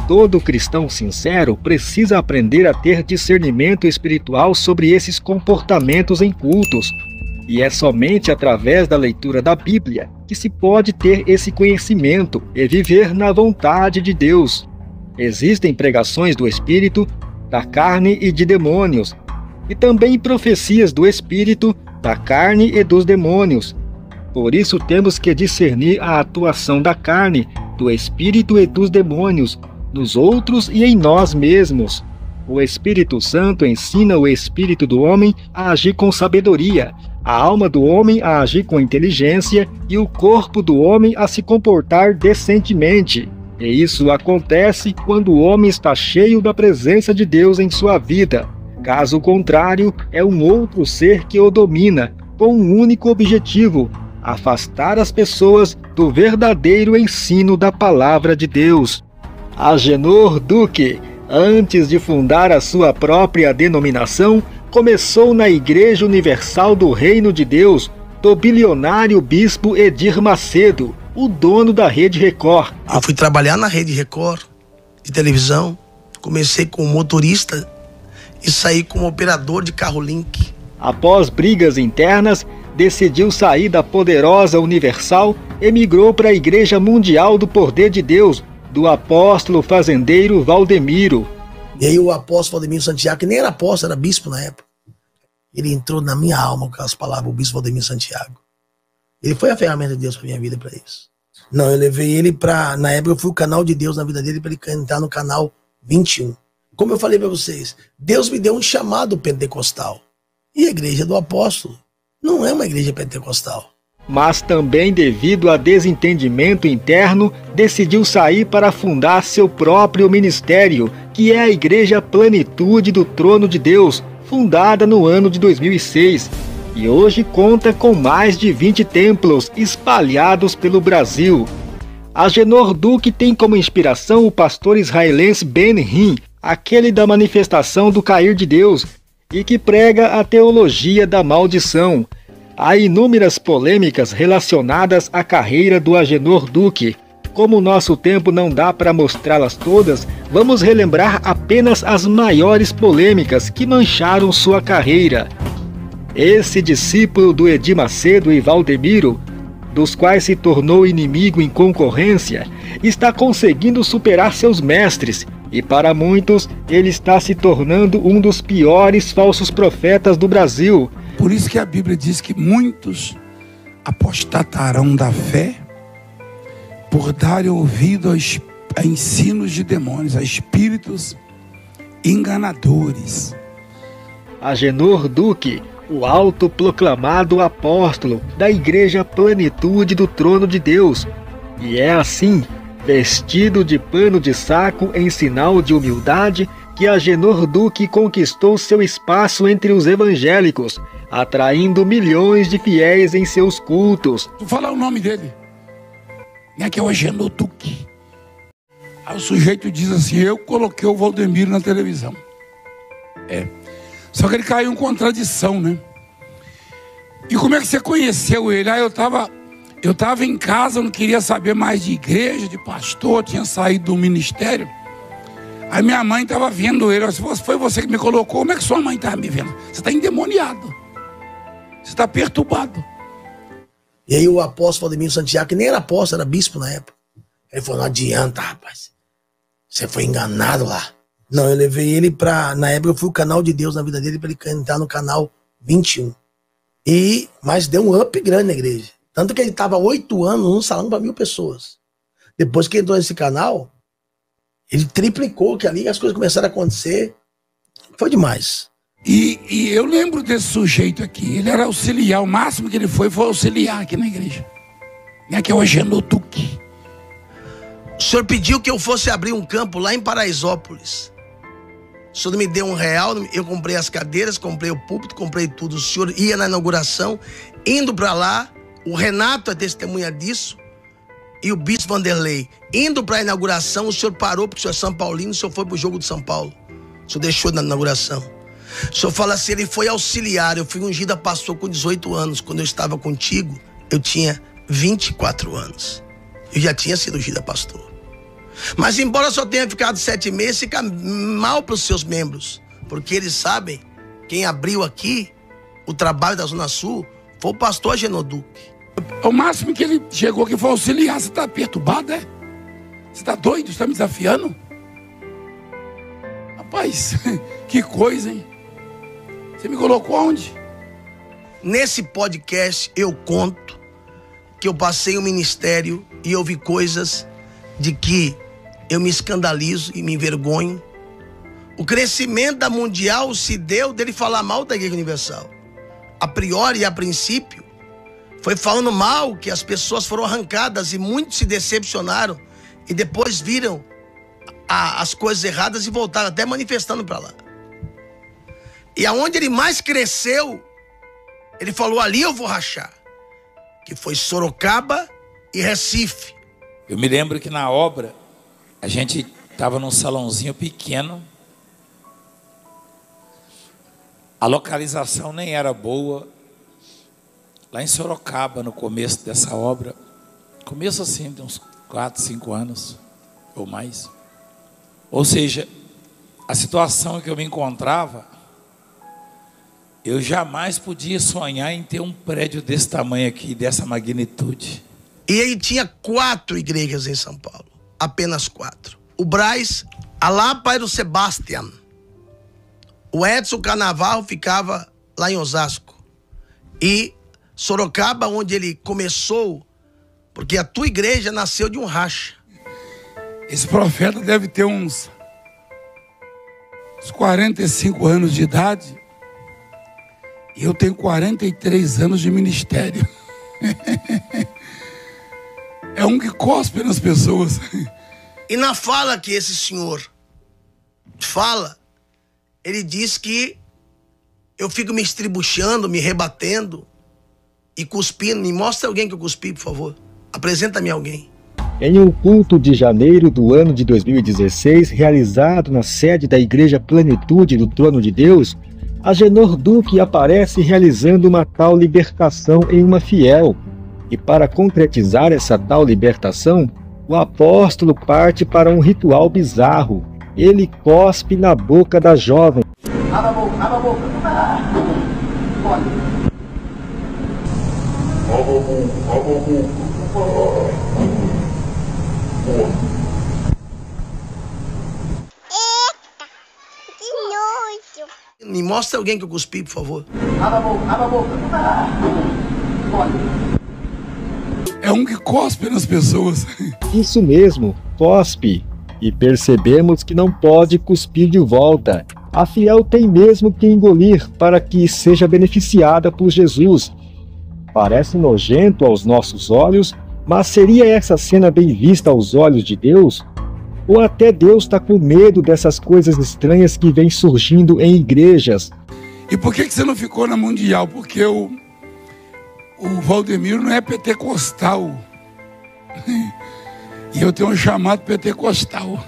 Todo cristão sincero precisa aprender a ter discernimento espiritual sobre esses comportamentos em cultos. E é somente através da leitura da Bíblia que se pode ter esse conhecimento e viver na vontade de Deus. Existem pregações do Espírito, da carne e de demônios, e também profecias do Espírito, da carne e dos demônios. Por isso temos que discernir a atuação da carne, do Espírito e dos demônios, nos outros e em nós mesmos. O Espírito Santo ensina o espírito do homem a agir com sabedoria, a alma do homem a agir com inteligência e o corpo do homem a se comportar decentemente. E isso acontece quando o homem está cheio da presença de Deus em sua vida. Caso contrário, é um outro ser que o domina, com um único objetivo: afastar as pessoas do verdadeiro ensino da palavra de Deus. Agenor Duque, antes de fundar a sua própria denominação, começou na Igreja Universal do Reino de Deus, do bilionário bispo Edir Macedo, o dono da Rede Record. Eu fui trabalhar na Rede Record de televisão, comecei como motorista e saí como operador de carro Link. Após brigas internas, decidiu sair da poderosa Universal e migrou para a Igreja Mundial do Poder de Deus, do apóstolo fazendeiro Valdemiro. E aí o apóstolo Valdemiro Santiago, que nem era apóstolo, era bispo na época, ele entrou na minha alma com aquelas palavras, o bispo Valdemiro Santiago. Ele foi a ferramenta de Deus para minha vida para isso. Não, eu levei ele para, na época eu fui o canal de Deus na vida dele para ele entrar no canal 21. Como eu falei para vocês, Deus me deu um chamado pentecostal. E a igreja do apóstolo não é uma igreja pentecostal. Mas também devido a desentendimento interno, decidiu sair para fundar seu próprio ministério, que é a Igreja Plenitude do Trono de Deus, fundada no ano de 2006. E hoje conta com mais de 20 templos espalhados pelo Brasil. Agenor Duque tem como inspiração o pastor israelense Ben Hinn, aquele da manifestação do cair de Deus, e que prega a teologia da maldição. Há inúmeras polêmicas relacionadas à carreira do Agenor Duque. Como o nosso tempo não dá para mostrá-las todas, vamos relembrar apenas as maiores polêmicas que mancharam sua carreira. Esse discípulo do Edir Macedo e Valdemiro, dos quais se tornou inimigo em concorrência, está conseguindo superar seus mestres, e para muitos ele está se tornando um dos piores falsos profetas do Brasil. Por isso que a Bíblia diz que muitos apostatarão da fé por darem ouvido a ensinos de demônios, a espíritos enganadores. Agenor Duque, o autoproclamado apóstolo da Igreja Plenitude do Trono de Deus. E é assim, vestido de pano de saco em sinal de humildade, que Agenor Duque conquistou seu espaço entre os evangélicos, atraindo milhões de fiéis em seus cultos. Vou falar o nome dele, né, que é o Agenor Duque. Aí o sujeito diz assim: eu coloquei o Valdemiro na televisão. Só que ele caiu em contradição, né? E como é que você conheceu ele? Aí eu tava em casa, eu não queria saber mais de igreja, de pastor, tinha saído do ministério. Aí minha mãe estava vendo ele. Se foi você que me colocou, como é que sua mãe estava me vendo? Você está endemoniado. Você está perturbado. E aí o apóstolo Valdemiro Santiago, que nem era apóstolo, era bispo na época. Ele falou: não adianta, rapaz. Você foi enganado lá. Não, eu levei ele para, na época eu fui o canal de Deus na vida dele para ele entrar no canal 21. Mas deu um up grande na igreja. Tanto que ele estava 8 anos num salão para 1000 pessoas. Depois que entrou nesse canal, ele triplicou, que ali as coisas começaram a acontecer. Foi demais. E eu lembro desse sujeito aqui. Ele era auxiliar. O máximo que ele foi auxiliar aqui na igreja. Que é o Agenor Duque. O senhor pediu que eu fosse abrir um campo lá em Paraisópolis. O senhor me deu R$1. Eu comprei as cadeiras, comprei o púlpito, comprei tudo. O senhor ia na inauguração, indo para lá. O Renato é testemunha disso. E o bispo Vanderlei. Indo para a inauguração, o senhor parou porque o senhor é São Paulino, o senhor foi para o jogo de São Paulo. O senhor deixou na inauguração. O senhor fala assim: ele foi auxiliar. Eu fui ungido a pastor com 18 anos. Quando eu estava contigo, eu tinha 24 anos. Eu já tinha sido ungido a pastor. Mas embora só tenha ficado 7 meses, fica mal para os seus membros. Porque eles sabem, quem abriu aqui o trabalho da Zona Sul foi o pastor Agenor Duque. O máximo que ele chegou aqui foi auxiliar. Você está perturbado, é? Você está doido? Você está me desafiando? Rapaz, que coisa, hein? Você me colocou onde? Nesse podcast eu conto que eu passei um ministério e eu vi coisas de que eu me escandalizo e me envergonho. O crescimento da Mundial se deu dele falar mal da Igreja Universal. A priori e a princípio, foi falando mal que as pessoas foram arrancadas e muitos se decepcionaram e depois viram as coisas erradas e voltaram até manifestando para lá. E aonde ele mais cresceu, ele falou: ali eu vou rachar, que foi Sorocaba e Recife. Eu me lembro que na obra, a gente estava num salãozinho pequeno, a localização nem era boa, lá em Sorocaba, no começo dessa obra, começo assim, de uns 4, 5 anos, ou mais. Ou seja, a situação em que eu me encontrava, eu jamais podia sonhar em ter um prédio desse tamanho aqui, dessa magnitude. E ele tinha 4 igrejas em São Paulo, apenas 4. O Braz, a Lapa era o Sebastian. O Edson Carnaval ficava lá em Osasco. E Sorocaba, onde ele começou, porque a tua igreja nasceu de um racha. Esse profeta deve ter uns 45 anos de idade. E eu tenho 43 anos de ministério. É um que cospe nas pessoas. E na fala que esse senhor fala, ele diz que eu fico me estribuchando, me rebatendo e cuspindo. Me mostra alguém que eu cuspi, por favor. Apresenta-me alguém. Em um culto de janeiro do ano de 2016, realizado na sede da Igreja Plenitude do Trono de Deus, Agenor Duque aparece realizando uma tal libertação em uma fiel. E para concretizar essa tal libertação, o apóstolo parte para um ritual bizarro. Ele cospe na boca da jovem. Abra a boca, abra a boca. Pode. Me mostra alguém que eu cuspi, por favor. Abra a boca, abra a boca. Pode. É um que cospe nas pessoas. Isso mesmo, cospe. E percebemos que não pode cuspir de volta. A fiel tem mesmo que engolir para que seja beneficiada por Jesus. Parece nojento aos nossos olhos, mas seria essa cena bem vista aos olhos de Deus? Ou até Deus está com medo dessas coisas estranhas que vêm surgindo em igrejas? E por que você não ficou na Mundial? Porque o Valdemiro não é pentecostal. E eu tenho um chamado pentecostal.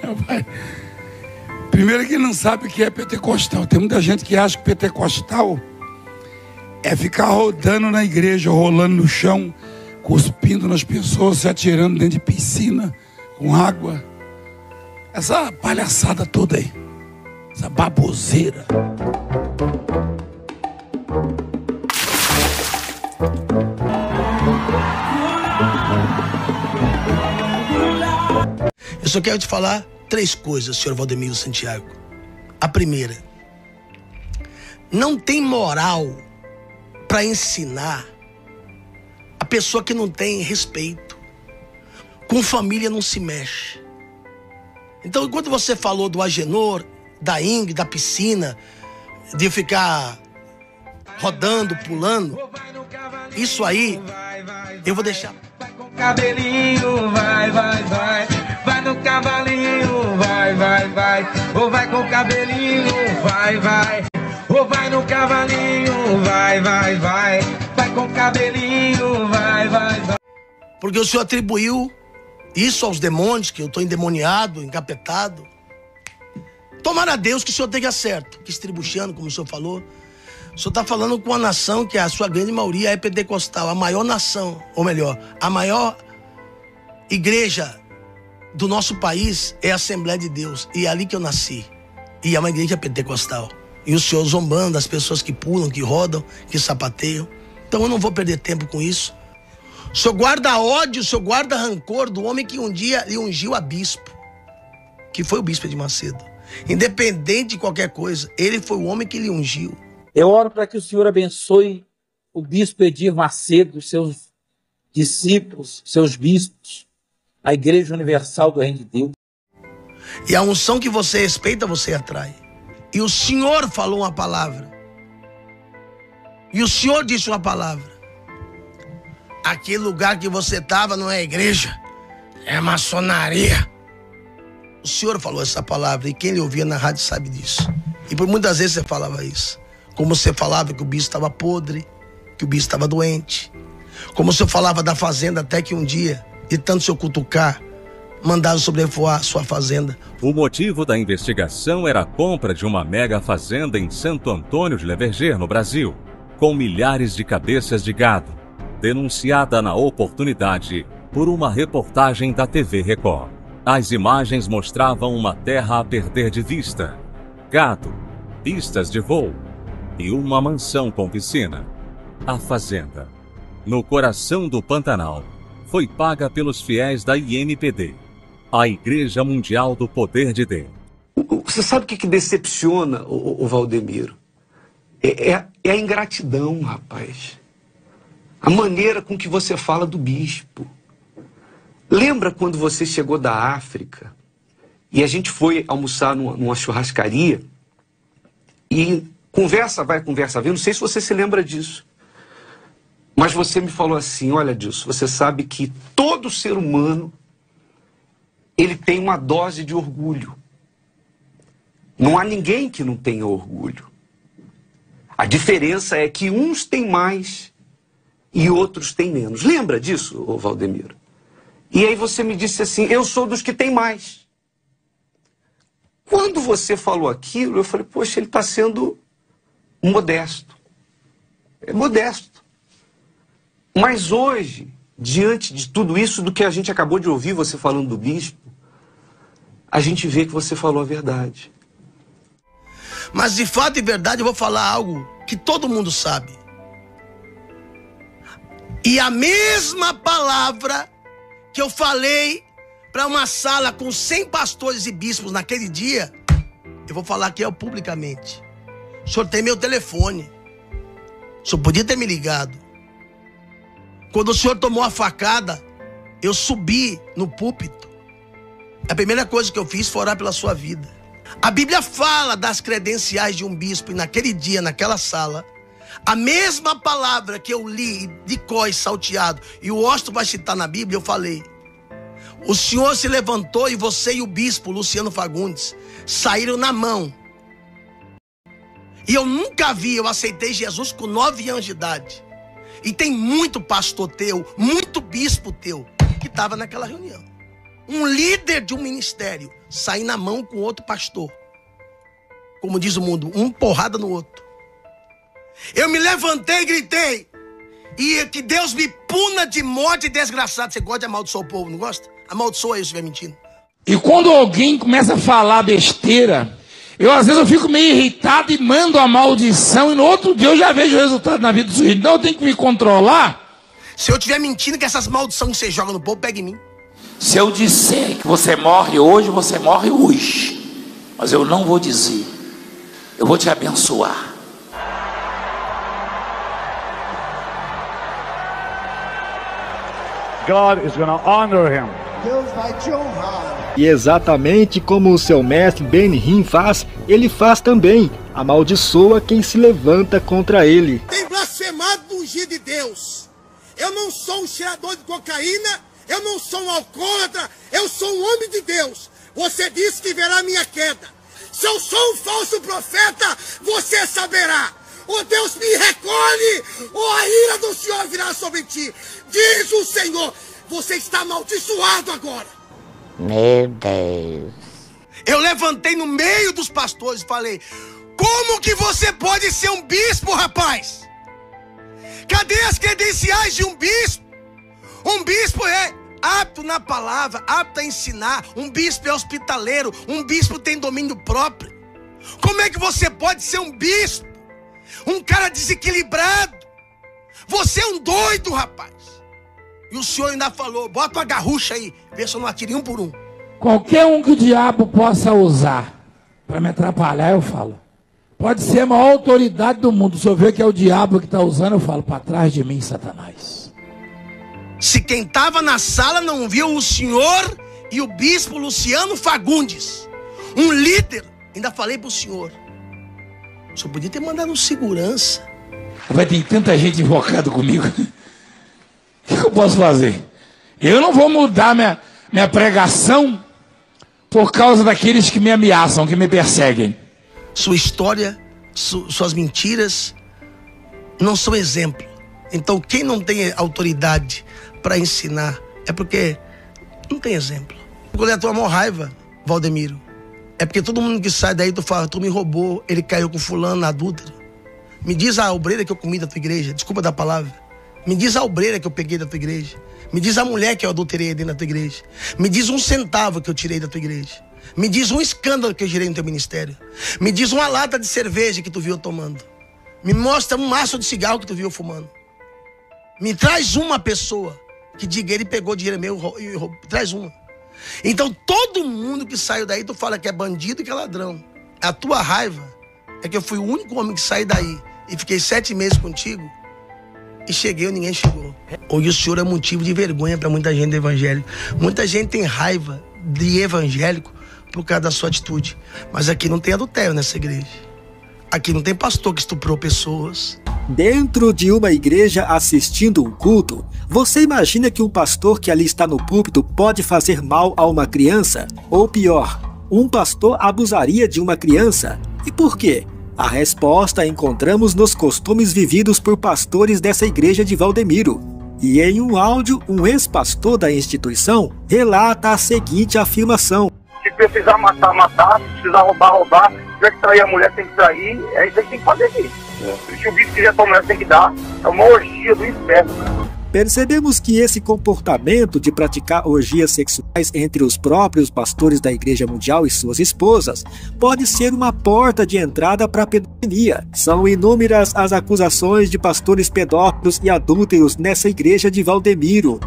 Primeiro que não sabe o que é pentecostal. Tem muita gente que acha que pentecostal é ficar rodando na igreja, rolando no chão, cuspindo nas pessoas, se atirando dentro de piscina com água. Essa palhaçada toda aí, essa baboseira. Eu só quero te falar 3 coisas, senhor Valdemiro Santiago. A primeira, não tem moral para ensinar a pessoa que não tem respeito. Com família não se mexe. Então, enquanto você falou do Agenor, da Ingrid, da piscina, de ficar rodando, pulando, isso aí eu vou deixar. Vai com cabelinho, vai, vai, vai. Vai no cavalinho, vai, vai, vai. Ou vai com cabelinho, vai, vai. Ou vai no cavalinho, vai, vai, vai. Vai com cabelinho, vai, vai, vai. Porque o senhor atribuiu isso aos demônios, que eu estou endemoniado, encapetado. Tomara a Deus que o senhor tenha certo. Que estribuchando, como o senhor falou. O senhor está falando com uma nação que a sua grande maioria é pentecostal. A maior nação, ou melhor, a maior igreja do nosso país é a Assembleia de Deus. E é ali que eu nasci. E é uma igreja pentecostal. E o senhor zombando das pessoas que pulam, que rodam, que sapateiam. Então eu não vou perder tempo com isso. O senhor guarda ódio, o senhor guarda rancor do homem que um dia lhe ungiu a bispo. Que foi o bispo de Macedo. Independente de qualquer coisa, ele foi o homem que lhe ungiu. Eu oro para que o Senhor abençoe o bispo Edir Macedo, seus discípulos, seus bispos, a Igreja Universal do Reino de Deus. E a unção que você respeita, você atrai. E o Senhor falou uma palavra. E o Senhor disse uma palavra. Aquele lugar que você estava não é igreja, é maçonaria. O Senhor falou essa palavra e quem lhe ouvia na rádio sabe disso. E por muitas vezes você falava isso. Como você falava que o bispo estava podre, que o bispo estava doente. Como você falava da fazenda até que um dia, de tanto se cutucar, mandaram sobrevoar sua fazenda. O motivo da investigação era a compra de uma mega fazenda em Santo Antônio de Leverger, no Brasil, com milhares de cabeças de gado, denunciada na oportunidade por uma reportagem da TV Record. As imagens mostravam uma terra a perder de vista, gado, pistas de voo e uma mansão com piscina. A fazenda, no coração do Pantanal, foi paga pelos fiéis da IMPD, a Igreja Mundial do Poder de Deus. Você sabe o que decepciona, o Valdemiro? É a ingratidão, rapaz. A maneira com que você fala do bispo. Lembra quando você chegou da África e a gente foi almoçar numa churrascaria e conversa vai, conversa vem, não sei se você se lembra disso. Mas você me falou assim, olha Dilson, você sabe que todo ser humano, ele tem uma dose de orgulho. Não há ninguém que não tenha orgulho. A diferença é que uns têm mais e outros têm menos. Lembra disso, ô Valdemiro? E aí você me disse assim, eu sou dos que tem mais. Quando você falou aquilo, eu falei, poxa, ele está sendo modesto. É modesto. Mas hoje, diante de tudo isso, do que a gente acabou de ouvir você falando do bispo, a gente vê que você falou a verdade. Mas de fato e verdade eu vou falar algo que todo mundo sabe. E a mesma palavra que eu falei para uma sala com 100 pastores e bispos naquele dia, eu vou falar aqui publicamente. O senhor tem meu telefone. O senhor podia ter me ligado. Quando o senhor tomou a facada, eu subi no púlpito. A primeira coisa que eu fiz foi orar pela sua vida. A Bíblia fala das credenciais de um bispo, e naquele dia, naquela sala, a mesma palavra que eu li de cós salteado, e o Washington vai citar na Bíblia, eu falei. O senhor se levantou e você e o bispo Luciano Fagundes saíram na mão. E eu nunca vi, eu aceitei Jesus com 9 anos de idade. E tem muito pastor teu, muito bispo teu, que estava naquela reunião. Um líder de um ministério sair na mão com outro pastor. Como diz o mundo, um porrada no outro. Eu me levantei e gritei. E que Deus me puna de morte desgraçado. Você gosta de amaldiçoar o povo, não gosta? Amaldiçoa aí se estiver mentindo. E quando alguém começa a falar besteira, às vezes eu fico meio irritado e mando a maldição. E no outro dia eu já vejo o resultado na vida do sujeito. Então eu tenho que me controlar. Se eu estiver mentindo que essas maldições que você joga no povo, pega em mim. Se eu disser que você morre hoje, você morre hoje. Mas eu não vou dizer. Eu vou te abençoar. God is going to honor him. Deus vai te honrar. E exatamente como o seu mestre Ben-Hinn faz, ele faz também. Amaldiçoa quem se levanta contra ele. Tem blasfemado do ungido de Deus. Eu não sou um cheirador de cocaína, eu não sou um alcoólatra, eu sou um homem de Deus. Você disse que verá minha queda. Se eu sou um falso profeta, você saberá. Oh Deus, me recolhe, oh a ira do Senhor virá sobre ti. Diz o Senhor, você está amaldiçoado agora. Meu Deus. Eu levantei no meio dos pastores e falei, como que você pode ser um bispo, rapaz? Cadê as credenciais de um bispo? Um bispo apto na palavra, apto a ensinar. Um bispo é hospitaleiro, um bispo tem domínio próprio. Como é que você pode ser um bispo? Um cara desequilibrado? Você é um doido, rapaz. E o senhor ainda falou, bota uma garrucha aí, vê se eu não atire um por um. Qualquer um que o diabo possa usar para me atrapalhar, eu falo. Pode ser a maior autoridade do mundo. Se eu ver que é o diabo que está usando, eu falo, para trás de mim, Satanás. Se quem estava na sala não viu o senhor e o bispo Luciano Fagundes, um líder, ainda falei para o senhor podia ter mandado um segurança. Vai ter tanta gente invocada comigo. O que eu posso fazer? Eu não vou mudar minha pregação por causa daqueles que me ameaçam, que me perseguem. Sua história, suas mentiras não são exemplo. Então quem não tem autoridade para ensinar é porque não tem exemplo. Qual é a tua maior raiva, Valdemiro? É porque todo mundo que sai daí tu fala, tu me roubou, ele caiu com fulano, adúltero. Me diz a obreira que eu comi da tua igreja, desculpa da palavra. Me diz a obreira que eu peguei da tua igreja. Me diz a mulher que eu adulterei dentro da tua igreja. Me diz um centavo que eu tirei da tua igreja. Me diz um escândalo que eu gerei no teu ministério. Me diz uma lata de cerveja que tu viu tomando. Me mostra um maço de cigarro que tu viu fumando. Me traz uma pessoa que diga, ele pegou dinheiro meu e roubou. Traz uma. Então todo mundo que saiu daí, tu fala que é bandido e que é ladrão. A tua raiva é que eu fui o único homem que saí daí e fiquei 7 meses contigo e cheguei e ninguém chegou. Hoje o senhor é motivo de vergonha para muita gente do evangelho. Muita gente tem raiva de evangélico por causa da sua atitude. Mas aqui não tem adultério nessa igreja. Aqui não tem pastor que estuprou pessoas. Dentro de uma igreja assistindo um culto, você imagina que um pastor que ali está no púlpito pode fazer mal a uma criança? Ou pior, um pastor abusaria de uma criança? E por quê? A resposta encontramos nos costumes vividos por pastores dessa igreja de Valdemiro. E em um áudio, um ex-pastor da instituição relata a seguinte afirmação. Se precisar matar, matar. Se precisar roubar, roubar. Se tiver que trair a mulher, tem que trair. É isso aí que tem que fazer aqui. Se o bicho quiser pra mulher, tem que dar. É uma orgia do inferno, cara. Percebemos que esse comportamento de praticar orgias sexuais entre os próprios pastores da Igreja Mundial e suas esposas pode ser uma porta de entrada para a pedofilia. São inúmeras as acusações de pastores pedófilos e adúlteros nessa igreja de Valdemiro.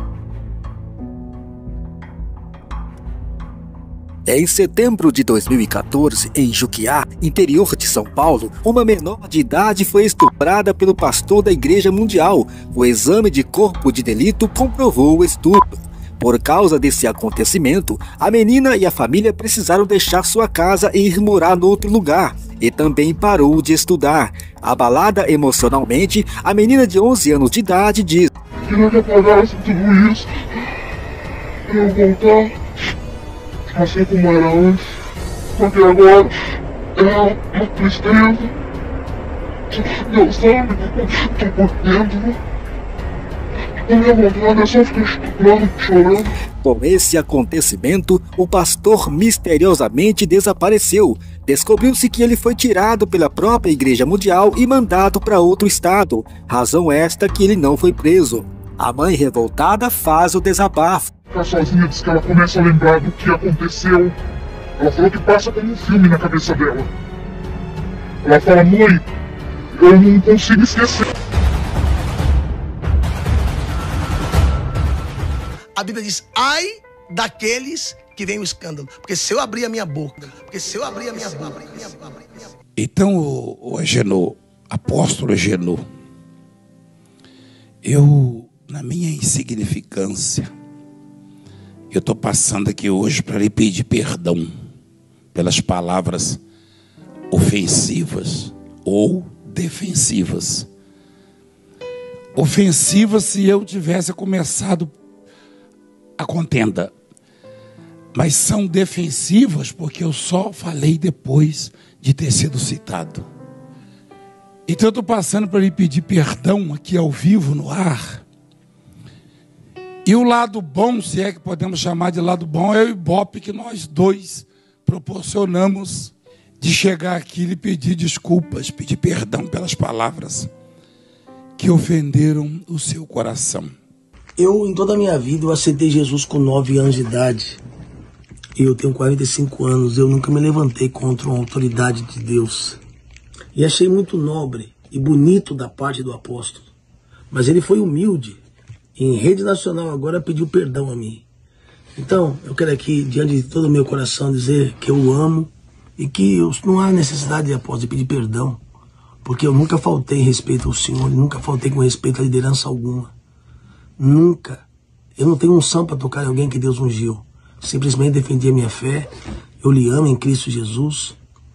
Em setembro de 2014, em Juquiá, interior de São Paulo, uma menor de idade foi estuprada pelo pastor da Igreja Mundial. O exame de corpo de delito comprovou o estupro. Por causa desse acontecimento, a menina e a família precisaram deixar sua casa e ir morar no outro lugar. E também parou de estudar. Abalada emocionalmente, a menina de 11 anos de idade diz: queria que apagasse tudo isso, eu voltar assim como era antes, porque agora é uma tristeza. Deus sabe que eu tô por dentro. A minha vontade é só ficar estuprando, chorando. Com esse acontecimento, o pastor misteriosamente desapareceu. Descobriu-se que ele foi tirado pela própria Igreja Mundial e mandado para outro estado. Razão esta que ele não foi preso. A mãe revoltada faz o desabafo. Ficar sozinha, diz que ela começa a lembrar do que aconteceu. Ela falou que passa como um filme na cabeça dela. Ela fala, mãe, eu não consigo esquecer. A Bíblia diz, ai daqueles que vem o escândalo. Porque se eu abrir a minha boca, Então, o Agenor, apóstolo Agenor, eu, na minha insignificância, eu estou passando aqui hoje para lhe pedir perdão pelas palavras ofensivas ou defensivas. Ofensivas se eu tivesse começado a contenda, mas são defensivas porque eu só falei depois de ter sido citado. Então eu estou passando para lhe pedir perdão aqui ao vivo, no ar. E o lado bom, se é que podemos chamar de lado bom, é o ibope que nós dois proporcionamos de chegar aqui e lhe pedir desculpas, pedir perdão pelas palavras que ofenderam o seu coração. Eu, em toda a minha vida, eu aceitei Jesus com 9 anos de idade. E eu tenho 45 anos. Eu nunca me levantei contra uma autoridade de Deus. E achei muito nobre e bonito da parte do apóstolo. Mas ele foi humilde. E em rede nacional agora pediu perdão a mim. Então, eu quero aqui, diante de todo o meu coração, dizer que eu o amo e que não há necessidade de apóstolo de pedir perdão. Porque eu nunca faltei respeito ao Senhor, nunca faltei com respeito à liderança alguma. Nunca. Eu não tenho unção para tocar em alguém que Deus ungiu. Simplesmente defendi a minha fé. Eu lhe amo em Cristo Jesus.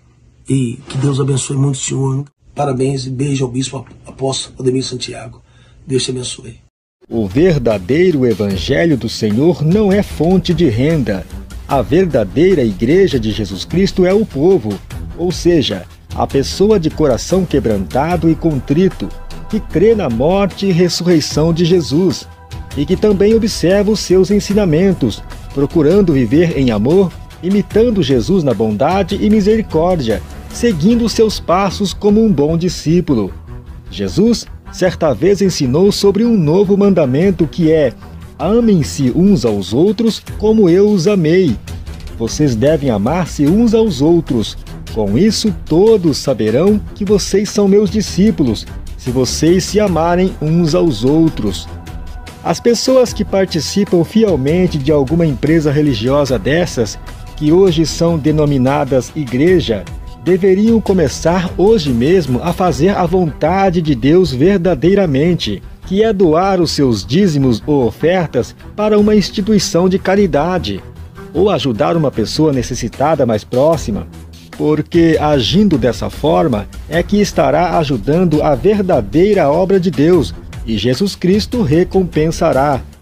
E que Deus abençoe muito o Senhor. Parabéns e beijo ao bispo apóstolo Ademir Santiago. Deus te abençoe. O verdadeiro evangelho do Senhor não é fonte de renda. A verdadeira igreja de Jesus Cristo é o povo, ou seja, a pessoa de coração quebrantado e contrito, que crê na morte e ressurreição de Jesus, e que também observa os seus ensinamentos, procurando viver em amor, imitando Jesus na bondade e misericórdia, seguindo seus passos como um bom discípulo. Jesus, certa vez, ensinou sobre um novo mandamento que é: amem-se uns aos outros como eu os amei. Vocês devem amar-se uns aos outros. Com isso, todos saberão que vocês são meus discípulos, se vocês se amarem uns aos outros. As pessoas que participam fielmente de alguma empresa religiosa dessas, que hoje são denominadas igreja, deveriam começar hoje mesmo a fazer a vontade de Deus verdadeiramente, que é doar os seus dízimos ou ofertas para uma instituição de caridade, ou ajudar uma pessoa necessitada mais próxima, porque agindo dessa forma é que estará ajudando a verdadeira obra de Deus, e Jesus Cristo recompensará.